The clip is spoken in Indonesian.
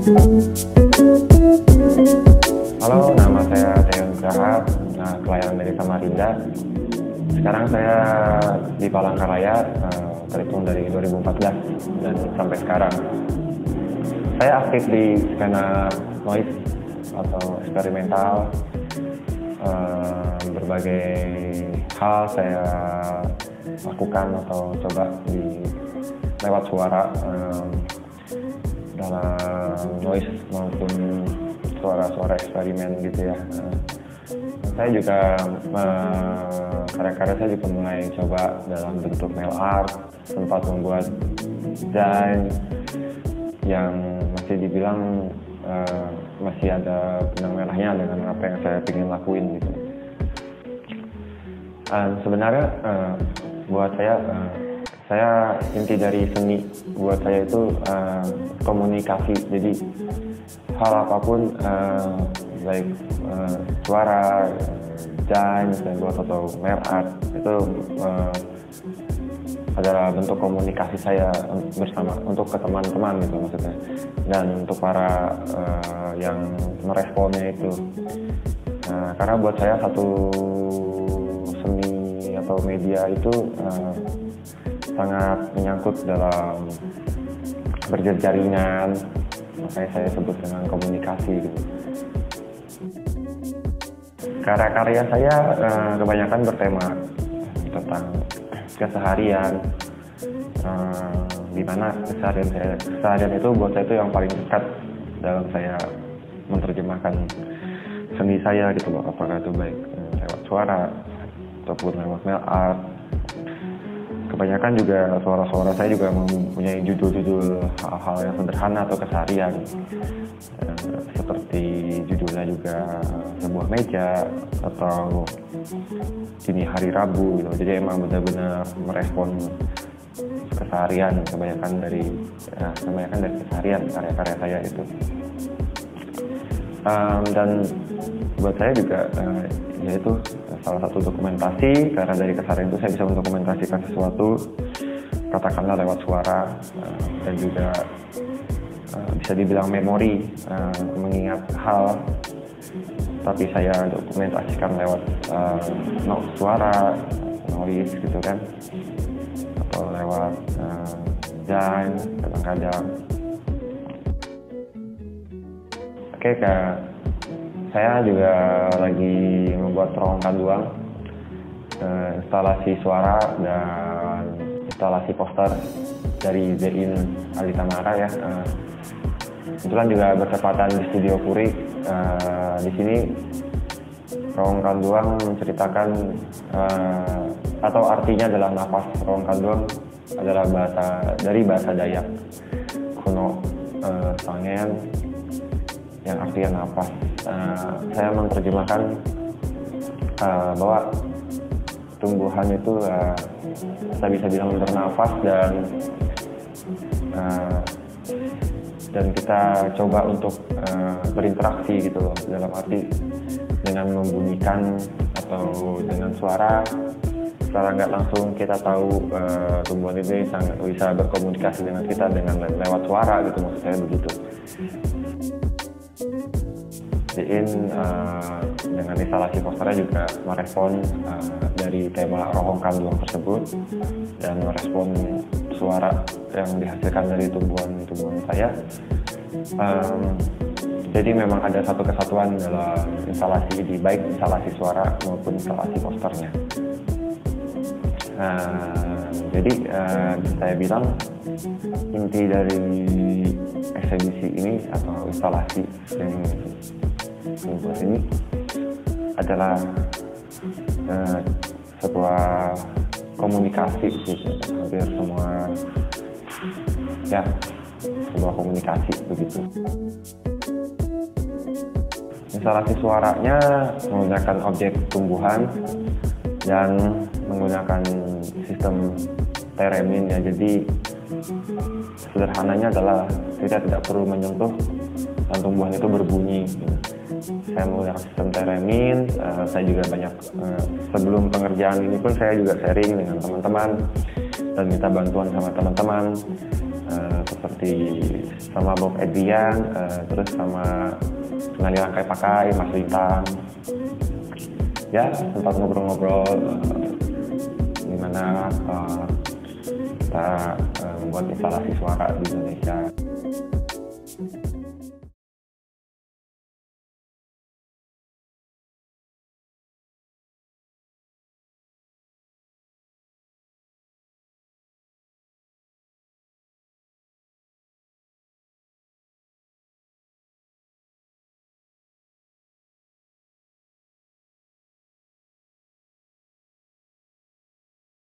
Halo, nama saya Theo Nugraha, kelahiran dari Samarinda. Sekarang saya di Palangkaraya, terhitung dari 2014 dan sampai sekarang. Saya aktif di skena noise atau eksperimental. Berbagai hal saya lakukan atau coba lewat suara, dalam noise maupun suara-suara eksperimen gitu ya. Saya juga karya-karya saya juga mulai coba dalam bentuk mail art, sempat membuat desain yang masih dibilang masih ada benang merahnya dengan apa yang saya ingin lakuin gitu. Sebenarnya buat saya inti dari seni buat saya itu komunikasi. Jadi hal apapun baik suara, desain, atau mail art itu adalah bentuk komunikasi saya bersama untuk ke teman-teman gitu maksudnya, dan untuk para yang meresponnya itu. Karena buat saya satu seni atau media itu sangat menyangkut dalam berjaringan, makanya saya sebut dengan komunikasi gitu. Karya-karya saya kebanyakan bertema tentang keseharian, di mana keseharian itu buat saya itu yang paling dekat dalam saya menerjemahkan seni saya gitu loh, apakah itu baik lewat suara ataupun lewat mail art. Kebanyakan juga suara-suara saya juga mempunyai judul-judul hal-hal yang sederhana atau keseharian, seperti judulnya juga sebuah meja atau ini hari Rabu gitu. Jadi emang benar-benar merespon keseharian, kebanyakan dari keseharian karya-karya saya itu. Dan buat saya juga yaitu salah satu dokumentasi, karena dari keseharian itu saya bisa mendokumentasikan sesuatu, katakanlah lewat suara, dan juga bisa dibilang memori, mengingat hal, tapi saya dokumentasikan lewat suara, noise gitu kan, atau lewat desain kadang-kadang. Oke, saya juga lagi membuat terowongan kanduang, instalasi suara dan instalasi poster dari Zain Ali Tamara ya. Kebetulan juga bertepatan di Studio Puri. Di sini terowongan kanduang menceritakan atau artinya adalah nafas. Terowongan kanduang adalah dari bahasa Dayak kuno, Sangen, yang artinya nafas. Saya menerjemahkan bahwa tumbuhan itu kita bisa bilang bernafas, dan kita coba untuk berinteraksi gitu loh, dalam arti dengan membunyikan atau dengan suara secara nggak langsung kita tahu tumbuhan ini sangat bisa berkomunikasi dengan kita dengan lewat suara gitu, maksud saya begitu. Dengan instalasi posternya juga merespon dari tema rohong kanduang tersebut, dan merespon suara yang dihasilkan dari tumbuhan saya. Jadi memang ada satu kesatuan dalam instalasi ini, baik instalasi suara maupun instalasi posternya. Jadi bisa saya bilang inti dari eksebisi ini atau instalasi yang membuat ini adalah sebuah komunikasi gitu. Hampir semua ya sebuah komunikasi begitu. Instalasi suaranya menggunakan objek tumbuhan dan menggunakan sistem teremin ya. Jadi sederhananya adalah kita tidak perlu menyentuh dan tumbuhan itu berbunyi. Saya menggunakan sistem teremin. Saya juga banyak sebelum pengerjaan ini pun saya juga sharing dengan teman-teman dan minta bantuan sama teman-teman. seperti sama Bob Edrian, terus sama Nali Rangkai Pakai, Mas Lintang. Ya, sempat ngobrol-ngobrol gimana kita membuat instalasi suara di Indonesia.